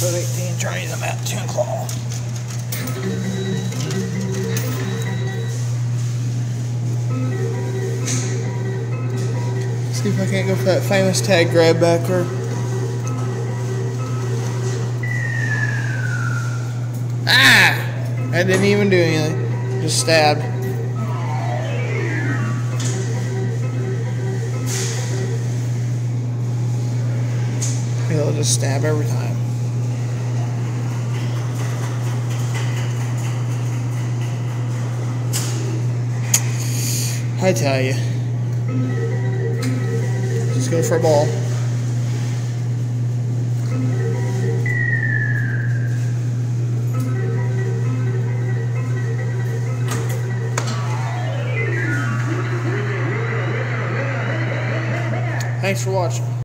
Code 18, trying the Map 10 claw. See if I can't go for that famous tag grab backer. Ah! I didn't even do anything. Just stabbed. He'll just stab every time. I tell you. Just go for a ball. Thanks for watching.